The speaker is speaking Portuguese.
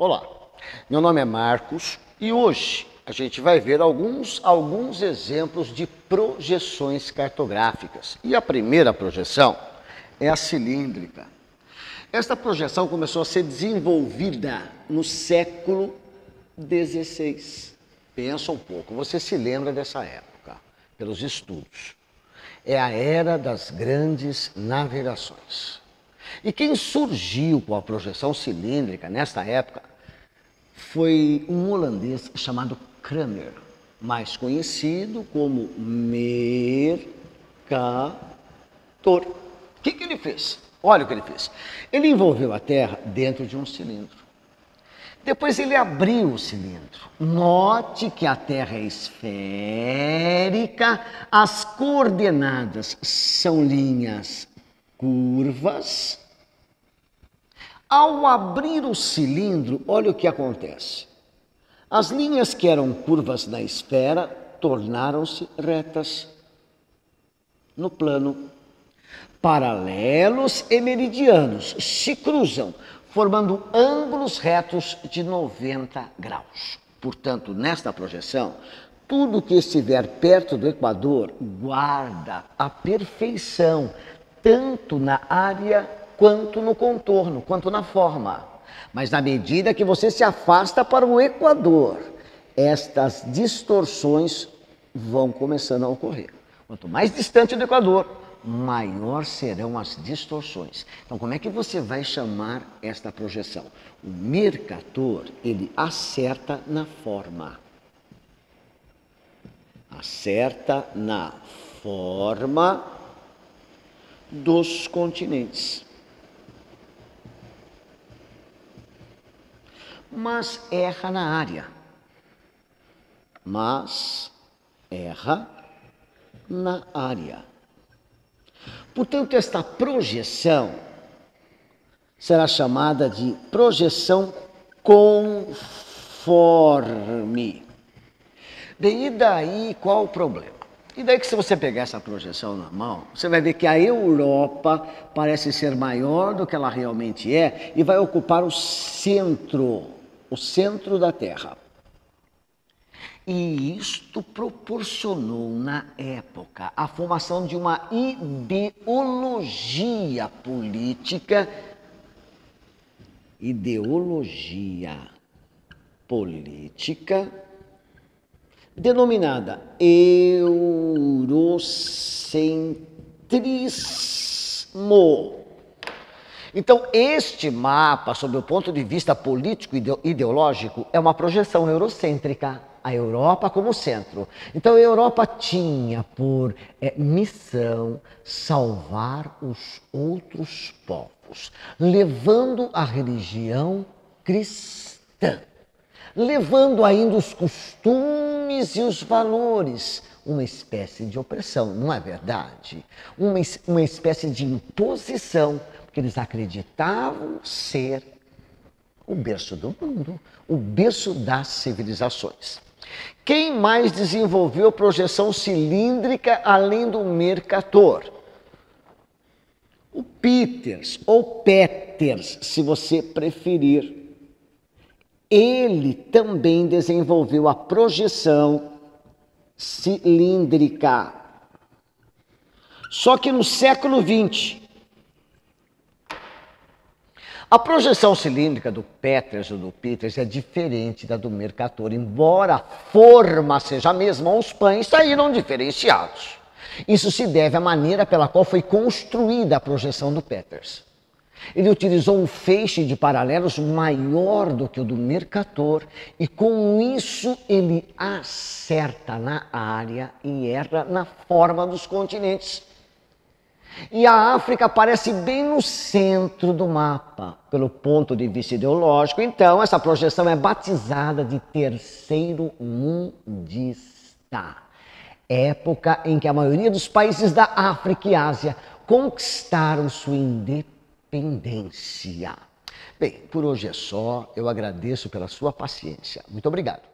Olá, meu nome é Marcos e hoje a gente vai ver alguns exemplos de projeções cartográficas. E a primeira projeção é a cilíndrica. Esta projeção começou a ser desenvolvida no século XVI. Pensa um pouco, você se lembra dessa época, pelos estudos. É a era das grandes navegações. E quem surgiu com a projeção cilíndrica nesta época foi um holandês chamado Kramer, mais conhecido como Mercator. O que ele fez? Olha o que ele fez. Ele envolveu a Terra dentro de um cilindro. Depois ele abriu o cilindro. Note que a Terra é esférica, as coordenadas são linhas curvas. Ao abrir o cilindro, olha o que acontece. As linhas que eram curvas na esfera tornaram-se retas no plano. Paralelos e meridianos se cruzam, formando ângulos retos de 90 graus. Portanto, nesta projeção, tudo que estiver perto do Equador guarda a perfeição, tanto na área quanto no contorno, quanto na forma. Mas na medida que você se afasta para o Equador, estas distorções vão começando a ocorrer. Quanto mais distante do Equador, maior serão as distorções. Então, como é que você vai chamar esta projeção? O Mercator, ele acerta na forma. Acerta na forma dos continentes. Mas erra na área. Portanto, esta projeção será chamada de projeção conforme. Bem, e daí qual o problema? E daí que se você pegar essa projeção na mão, você vai ver que a Europa parece ser maior do que ela realmente é e vai ocupar o centro da Terra. E isto proporcionou, na época, a formação de uma ideologia política denominada eurocentrismo. Então, este mapa, sob o ponto de vista político e ideológico, é uma projeção eurocêntrica. A Europa como centro. Então, a Europa tinha por missão salvar os outros povos, levando a religião cristã, levando ainda os costumes e os valores, uma espécie de opressão, não é verdade? Uma espécie de imposição, porque eles acreditavam ser o berço do mundo, o berço das civilizações. Quem mais desenvolveu projeção cilíndrica além do Mercator? O Peters, ou Peters, se você preferir. Ele também desenvolveu a projeção cilíndrica. Só que no século XX, a projeção cilíndrica do Peters ou do Peters é diferente da do Mercator, embora a forma seja a mesma, os pães saíram diferenciados. Isso se deve à maneira pela qual foi construída a projeção do Peters. Ele utilizou um feixe de paralelos maior do que o do Mercator e com isso ele acerta na área e erra na forma dos continentes. E a África aparece bem no centro do mapa, pelo ponto de vista ideológico. Então, essa projeção é batizada de terceiro mundista. Época em que a maioria dos países da África e Ásia conquistaram sua independência. Bem, por hoje é só. Eu agradeço pela sua paciência. Muito obrigado.